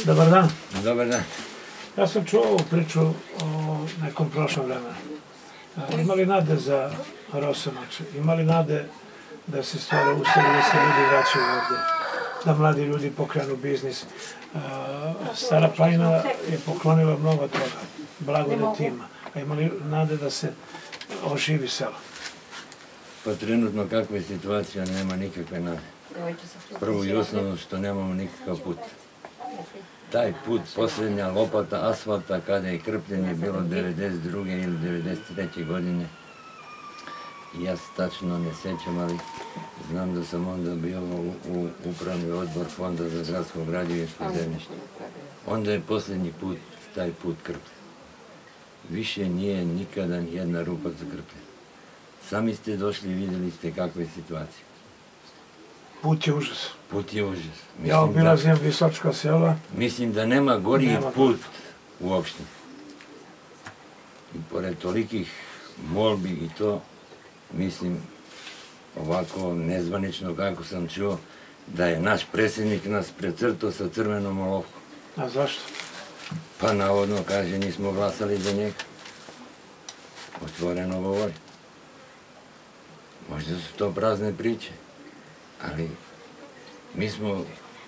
Dobar dan. Dobar dan. Ja sam čuo ovu priču o nekom prošlom vremenu. Ima li nade za Rosamač? Ima li nade da se stvara uslovi da se ljudi vraćaju ovde? Da mladi ljudi pokrenu biznis? Stara planina je poklonila mnogo toga. Blagodat ima. A ima li nade da se oživi selo? Pa trenutno kakva je situacija, nema nikakve nade. Prvo i osnovno što nemamo nikakav put. Taj put, posljednja lopata asfalta kada je krpljen je bilo 92. ili 93. godine. Ja se tačno ne sjećam, ali znam da sam onda bio u upravni odbor Fonda za gradsko građevinsko zemljište. Onda je posljednji put taj put krpljen. Više nije nikada ni jedna rupa zakrpljena. Sami ste došli i vidjeli ste kakva je situacija. Put je užas. Put je užas. Ja obilazim Visočka sela. Mislim da nema goriji put u opštini. I pored tolikih molbi i to, mislim, ovako nezvanično kako sam čuo, da je naš predsjednik nas precrtao sa crvenom olovkom. A zašto? Pa navodno kaže nismo glasali za njega. Otvoreno govori. Možda su to prazne priče, ali mi smo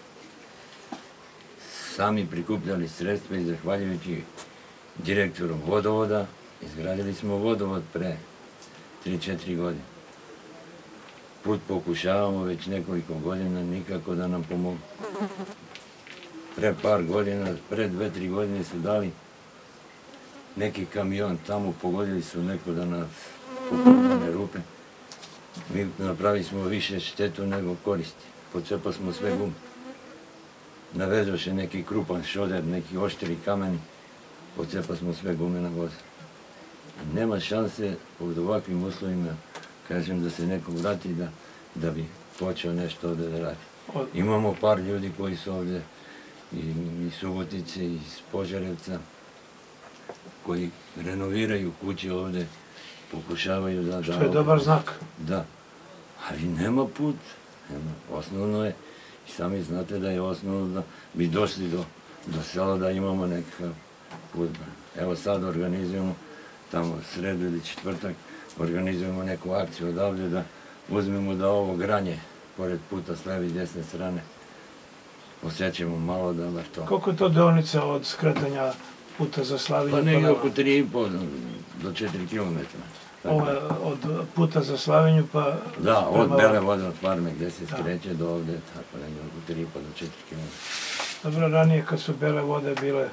sami prikupljali sredstva i zahvaljujući direktoru vodovoda izgradili smo vodovod pre 3-4 godine. Put pokušavamo već nekoliko godina, nikako da nam pomogu. Pre par godina, pre 2-3 godine su dali neki kamion, tamo pogodili su neko da nas popravljene rupe. Mi napravili smo više štetu nego koristi. Pocepali smo sve gume. Navezoše neki krupan šoder, neki oštri kameni. Pocepali smo sve gume na vozu. Nema šanse pod ovakvim uslovima, kažem, da se neko vrati da bi počeo nešto ovde da radi. Imamo par ljudi koji su ovde iz Subotice, iz Požarevca, koji renoviraju kuće ovde, pokušavaju da... Što je dobar znak. Da, ali nema put. Osnovno je, i sami znate da je osnovno da bi došli do sela da imamo nekakav put. Evo sad organizujemo, tamo sredu ili četvrtak, organizujemo neku akciju odavde da uzmemo da ovo granje, pored puta s leve i desne strane, osjećamo malo da bar to... Koliko je to deonica od skretanja puta za Slavinju? Pa negdje oko 3,5 do 4 kilometra. Od puta za Slavinju pa... Da, od Bele vode, od farme gde se skreće do ovde, tako negdje oko 3,5 do 4 kilometra. Dobro, ranije kad su Bele vode bile,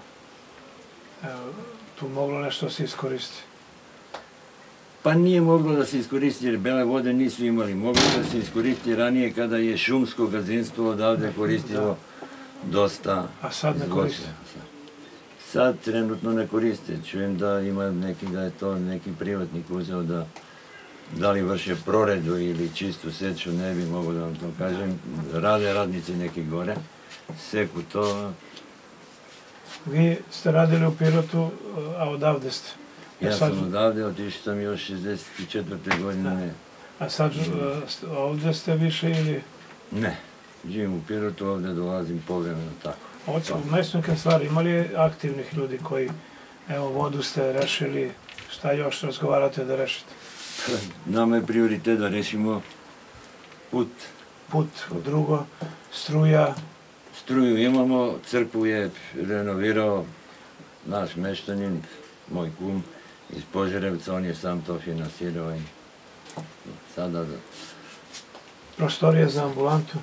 tu moglo nešto se iskoristi. Pa nije moglo da se iskoristi jer Bele vode nisu imali. Moglo da se iskoristi ranije kada je šumsko gazdinstvo odavde koristilo dosta... A sad ne koriste? Sad trenutno ne koriste. Čujem da ima neki, da je to neki privatnik uzeo da li vrše proredu ili čistu seču, ne bi mogo da vam to kažem. Rade radnici neki gore, seku to. Vi ste radili u Pirotu, a odavde ste? Ja sam odavde, otišao sam još 64. godine. A sad ovdje ste više ili? Ne, živim u Pirotu, ovdje dolazim povremeno tako. U mesnoj kancelariji ima li aktivnih ljudi koji, evo, vodu ste rešili, šta još razgovarate da rešite? Nama je prioritet da rešimo put. Put, drugo, struja. Struju imamo, crkvu je renovirao naš meštanin, moj kum iz Požarevca, on je sam to finansirao i sada... Prostorije za ambulantu?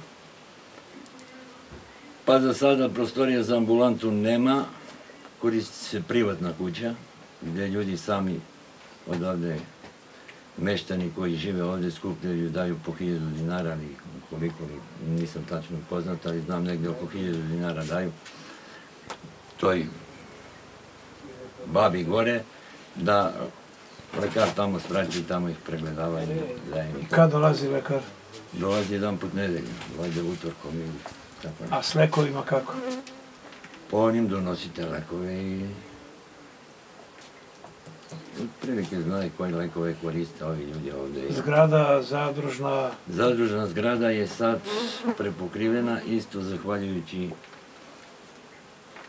Pa za sada prostorija za ambulantu nema, koristi se privatna kuća, gdje ljudi sami odavde meštani koji žive ovdje skupljaju, daju po 1000 dinara, ali koliko li, nisam tačno poznat, ali znam negdje oko 1000 dinara daju toj babi gore, da lekar tamo spraći i tamo ih pregledava i daje im. I kad dolazi lekar? Dolazi jedan put nedelju, valjda utorkom ili tako. A s lekovima kako? Po onim donosite lekove i prilike znaju koje lekove koriste ovi ljudi ovdje. Zgrada zadružna? Zadružna zgrada je sad prepokrivena isto zahvaljujući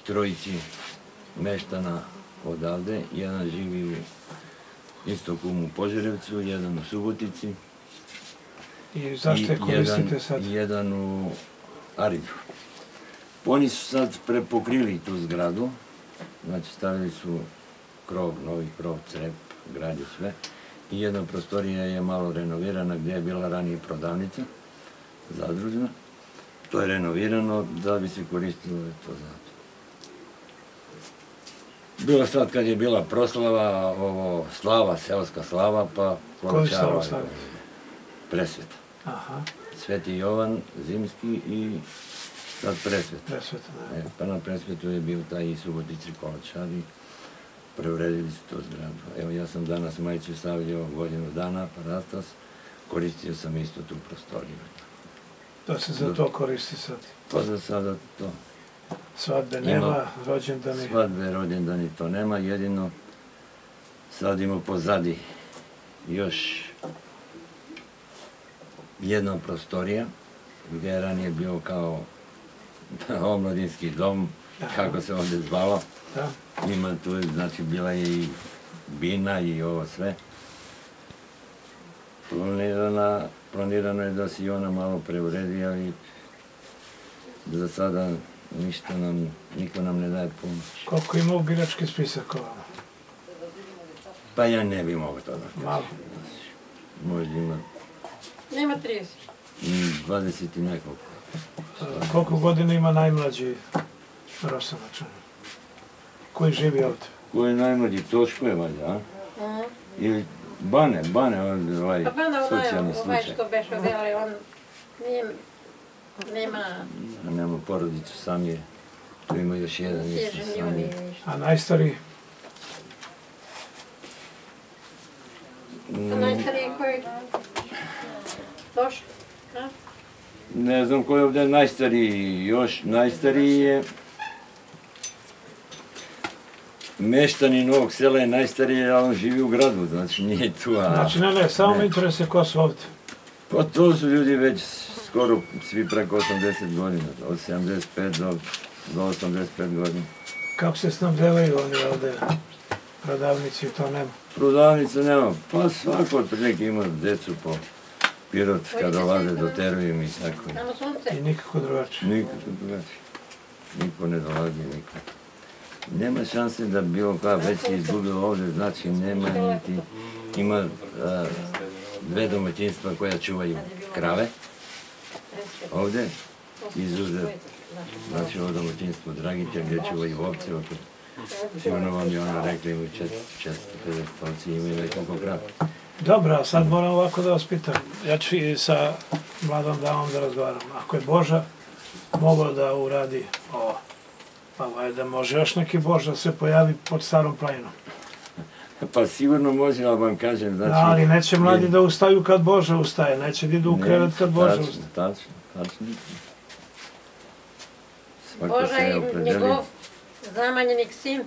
trojici meštana odavde. Jedan živi u Istoku u Požarevcu, jedan u Subotici. I zašto je koristite sad? I jedan u Aridu. Oni su sad prepokrili tu zgradu, znači stavili su krov, novi krov, crep, grad i sve. I jedna prostorija je malo renovirana gdje je bila ranije prodavnica, zadružna. To je renovirano da bi se koristilo to za to. Bilo sad kad je bila proslava, ovo slava, seoska slava, pa Koločara Presveta. Aha. Sveti Jovan, zimski i sad Presveta. Presveta, da. Pa na Presvetu je bio taj i Subotici Koločar i preuredili su to zgradu. Evo ja sam danas majicu stavio godinu dana, pa rastas, koristio sam isto tu prostoriju. To se za to koristi sad? Pa za sada to. Svadbe nema, rođendani? Svadbe, rođendani to nema, jedino sad ima pozadi još jedna prostorija gdje je ranije bio kao omladinski dom, kako se ovdje zvalo. Ima tu, znači bila je i bina i ovo sve. Planirano je da se i ona malo preuredi, ali za sada niko nam ne daje pomoć. Koliko ima u birački spisak ovamo? Pa ja ne bi mogao to da kažem. Malo? Možda ima... Nema 30. 20 i nekoliko. Koliko godina ima najmlađi Rosanačan? Koji živi ovdje? Koji je najmlađi? Toško je valjda, a? Ili Bane, ovaj socijalni slučaj. Ovaj što beše ovdje, ali on nema... Nema porodicu, sam je. Tu ima još jedan isto sam je. A najstariji? A najstariji koji... Došli? Ne znam ko je ovdje najstariji, još najstariji je meštanin ovog sela je najstariji, a on živi u gradu, znači nije tu, a... Znači ne, samo me interesuje ko su ovdje. Pa to su ljudi već skoro svi preko 80 godina, od 75 do 85 godina. Kako se snabdevaju oni ovdje, prodavnici, to nema? Prodavnica nema, pa svako otprilike ima djecu po Pirot kad dolaze do Terujem i tako. I nikako drugačije? Nikako drugačije. Niko ne dolazi, niko. Nema šanse da bilo koja već se izgubila ovdje, znači nema niti... Ima dve domaćinstva koja čuvaju krave ovdje, izuzev, znači ovo domaćinstvo Dragića gdje čuvaju ovce, sigurno vam je ona rekla imaju 450 ovci, imaju nekoliko krava. Dobro, a sad moram ovako da vas pitam. Ja ću i sa mladom damom da razgovaram. Ako je Boža mogao da uradi ovo, pa valjda može još neki Boža da se pojavi pod Starom planinom. Pa sigurno može, ali vam kažem, znači... Ali neće mladi da ustaju kad Boža ustaje, neće da idu u krevet kad Boža ustaje. Tačno. Boža i njegov zamanjenik sin.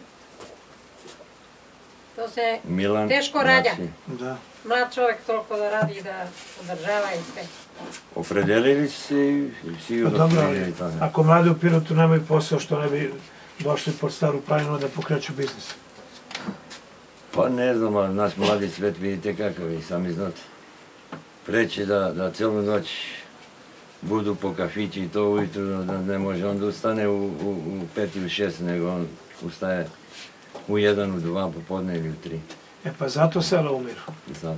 To se teško rađa. Mlad čovjek toliko da radi i da održava i sve. Opredelili se i sigurno... Dobro, ali ako mladi u Pirotu nemaju posao, što ne bi došli pod Staru planinu da pokreću biznis? Pa ne znam, ali naš mladi svet vidite kakav je, sami znate. Preće da cijelu noć budu po kafići i to ujutru da ne može, on da ustane u 5 ili 6, nego on ustaje u 1, u 2 popodne ili u 3. E pa zato sela umiru. Zato.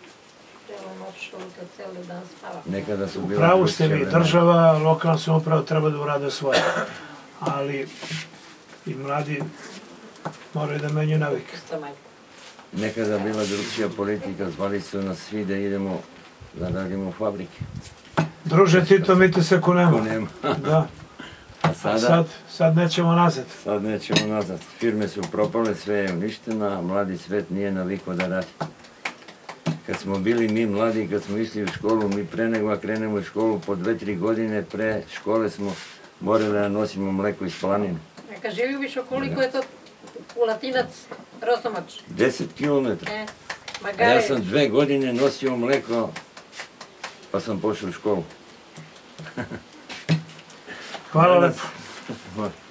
Nekada su bila... Upravo ste vi, država, lokalna samouprava treba da urade svoje. Ali i mladi moraju da menju navike. Nekada bila drugčija politika, zvali su nas svi da idemo da radimo u fabrike. Druže Tito, mi te se ko nema. Da. A sad nećemo nazad. Sad nećemo nazad. Firme su propale, sve je uništeno, a mladi svet nije navikao da radi. Kad smo bili mi mladi, kad smo išli u školu, mi pre nego krenemo u školu, po 2-3 godine pre škole smo morali da nosimo mleko iz planine. Kad živi u Višu, koliko je to u Latinac, Rosomač? 10 kilometra. A ja sam 2 godine nosio mleko, pa sam pošao u školu. Hvala lepo.